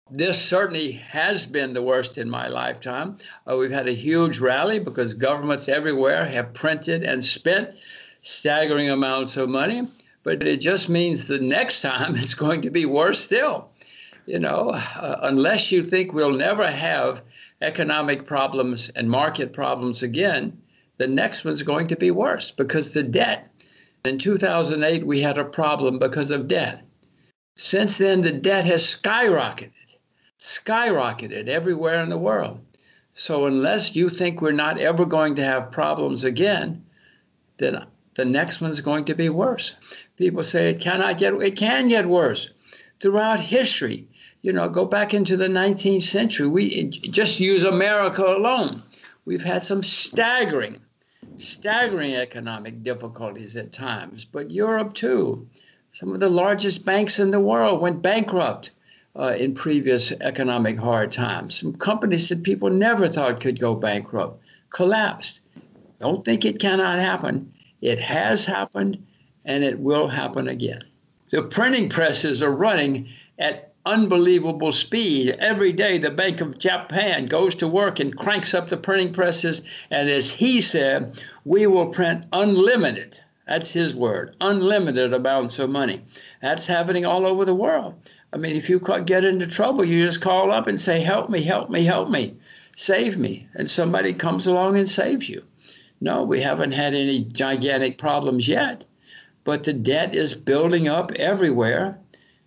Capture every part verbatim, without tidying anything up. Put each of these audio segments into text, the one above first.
This certainly has been the worst in my lifetime. Uh, we've had a huge rally because governments everywhere have printed and spent staggering amounts of money. But it just means the next time it's going to be worse still. You know, uh, unless you think we'll never have economic problems and market problems again, the next one's going to be worse because the debt. In two thousand eight, we had a problem because of debt. Since then, the debt has skyrocketed. skyrocketed everywhere in the world. So unless you think we're not ever going to have problems again, then the next one's going to be worse. People say it cannot get, it can get worse. Throughout history, you know, go back into the nineteenth century, we just use America alone. We've had some staggering, staggering economic difficulties at times, but Europe too. Some of the largest banks in the world went bankrupt. Uh, in previous economic hard times. Some companies that people never thought could go bankrupt collapsed. Don't think it cannot happen. It has happened, and it will happen again. The printing presses are running at unbelievable speed. Every day, the Bank of Japan goes to work and cranks up the printing presses, and as he said, we will print unlimited. That's his word, unlimited amounts of money. That's happening all over the world. I mean, if you get into trouble, you just call up and say, help me, help me, help me, save me. And somebody comes along and saves you. No, we haven't had any gigantic problems yet, but the debt is building up everywhere.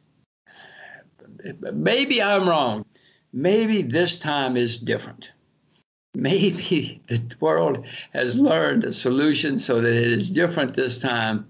Maybe I'm wrong. Maybe this time is different. Maybe the world has learned a solution so that it is different this time,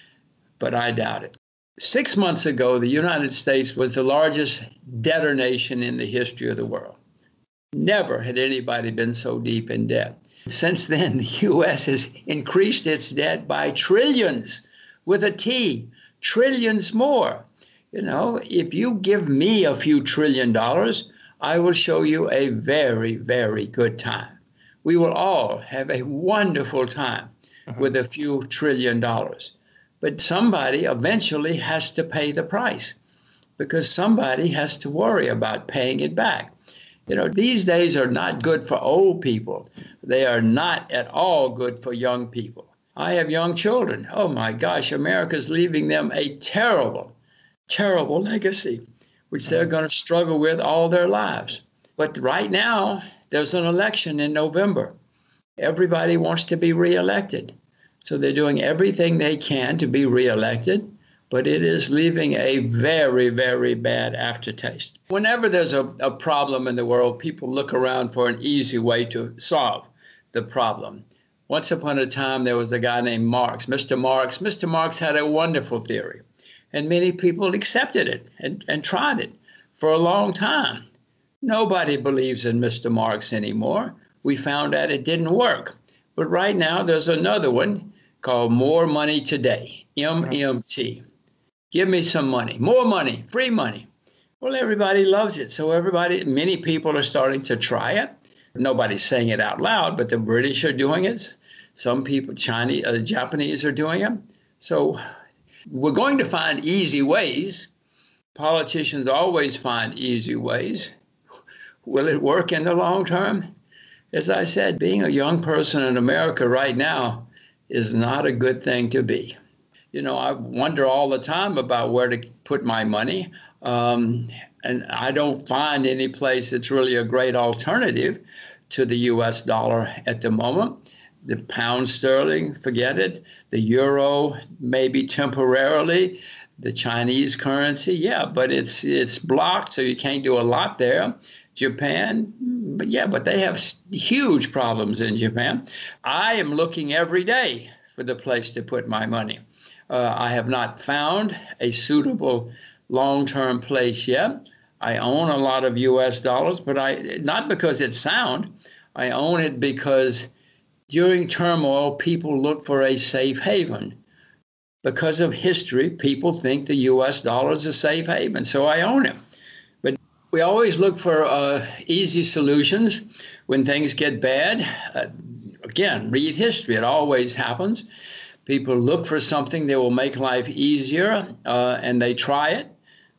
but I doubt it. Six months ago, the United States was the largest debtor nation in the history of the world. Never had anybody been so deep in debt. Since then, the U S has increased its debt by trillions, with a T, trillions more. You know, if you give me a few trillion dollars, I will show you a very, very good time. We will all have a wonderful time uh-huh. with a few trillion dollars. But somebody eventually has to pay the price because somebody has to worry about paying it back. You know, these days are not good for old people. They are not at all good for young people. I have young children. Oh, my gosh, America's leaving them a terrible, terrible legacy, which they're going to struggle with all their lives. But right now, there's an election in November. Everybody wants to be reelected. So they're doing everything they can to be reelected, but it is leaving a very, very bad aftertaste. Whenever there's a, a problem in the world, people look around for an easy way to solve the problem. Once upon a time, there was a guy named Marx, Mister Marx. Mister Marx had a wonderful theory, and many people accepted it and, and tried it for a long time. Nobody believes in Mister Marx anymore. We found out it didn't work. But right now, there's another one called More Money Today, M M T. Give me some money, more money, free money. Well, everybody loves it. So everybody, many people are starting to try it. Nobody's saying it out loud, but the British are doing it. Some people, Chinese, uh, Japanese are doing it. So we're going to find easy ways. Politicians always find easy ways. Will it work in the long term? As I said, being a young person in America right now is not a good thing to be. You know, I wonder all the time about where to put my money. Um, and I don't find any place that's really a great alternative to the U S dollar at the moment. The pound sterling, forget it. The euro, maybe temporarily. The Chinese currency, yeah, but it's it's blocked, so you can't do a lot there. Japan, but yeah, but they have huge problems in Japan. I am looking every day for the place to put my money. Uh, I have not found a suitable long-term place yet. I own a lot of U S dollars, but I not because it's sound. I own it because during turmoil, people look for a safe haven. Because of history, people think the U S dollar is a safe haven, so I own it. But we always look for uh, easy solutions when things get bad. Uh, again, read history. It always happens. People look for something that will make life easier, uh, and they try it.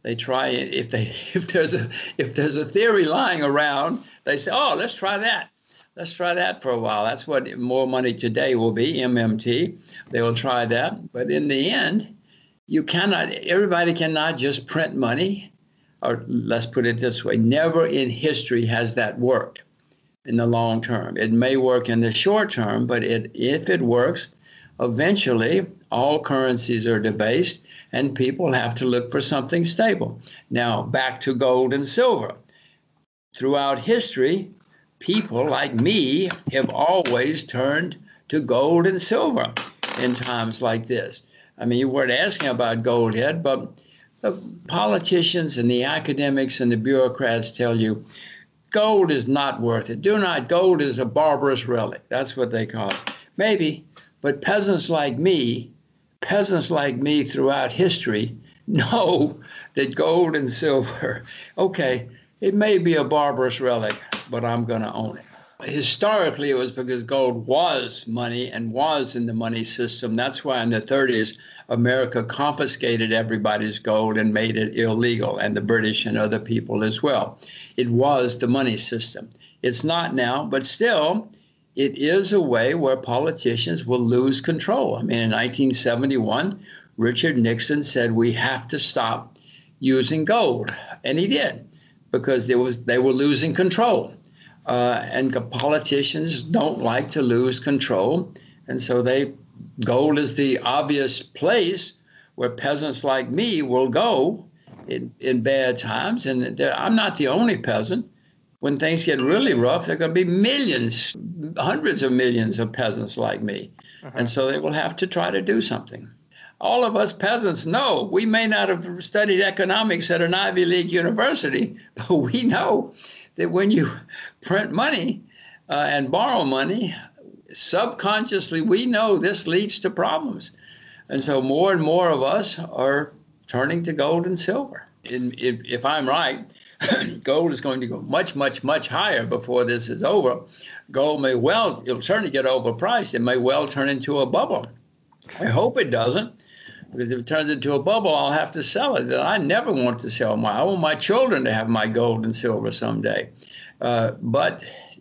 They try if they if there's a if there's a theory lying around, they say, oh, let's try that. Let's try that for a while. That's what more money today will be, M M T. They will try that. But in the end, you cannot, everybody cannot just print money. Or let's put it this way, never in history has that worked in the long term. It may work in the short term, but it, if it works, eventually all currencies are debased and people have to look for something stable. Now, back to gold and silver. Throughout history, people like me have always turned to gold and silver in times like this. I mean, you weren't asking about gold yet, but the politicians and the academics and the bureaucrats tell you gold is not worth it. Do not, gold is a barbarous relic. That's what they call it. Maybe, but peasants like me, peasants like me throughout history know that gold and silver, okay, it may be a barbarous relic, but I'm going to own it. Historically, it was because gold was money and was in the money system. That's why in the thirties, America confiscated everybody's gold and made it illegal, and the British and other people as well. It was the money system. It's not now, but still, it is a way where politicians will lose control. I mean, in nineteen seventy-one, Richard Nixon said we have to stop using gold, and he did, because there was they were losing control. Uh, and politicians don't like to lose control. And so they, gold is the obvious place where peasants like me will go in, in bad times. And I'm not the only peasant. When things get really rough, there are going to be millions, hundreds of millions of peasants like me. Uh-huh. And so they will have to try to do something. All of us peasants know, we may not have studied economics at an Ivy League university, but we know that when you print money uh, and borrow money, subconsciously we know this leads to problems. And so more and more of us are turning to gold and silver. And if, if I'm right, gold is going to go much, much, much higher before this is over. Gold may well, it'll certainly get overpriced. It may well turn into a bubble. I hope it doesn't, because if it turns into a bubble, I'll have to sell it. And I never want to sell my, I want my children to have my gold and silver someday. Uh, but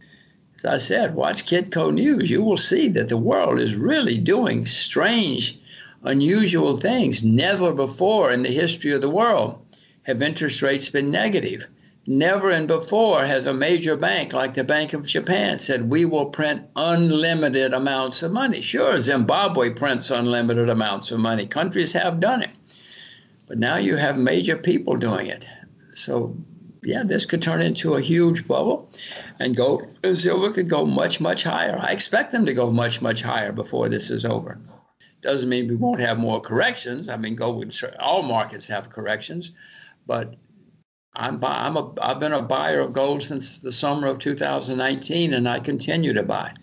as I said, watch Kitco News. You will see that the world is really doing strange, unusual things. Never before in the history of the world have interest rates been negative. Never and before has a major bank like the Bank of Japan said, we will print unlimited amounts of money. Sure, Zimbabwe prints unlimited amounts of money. Countries have done it. But now you have major people doing it. So, yeah, this could turn into a huge bubble, and gold and silver could go much, much higher. I expect them to go much, much higher before this is over. Doesn't mean we won't have more corrections. I mean, gold, all markets have corrections, but I'm, I'm a, I've been a buyer of gold since the summer of two thousand nineteen, and I continue to buy.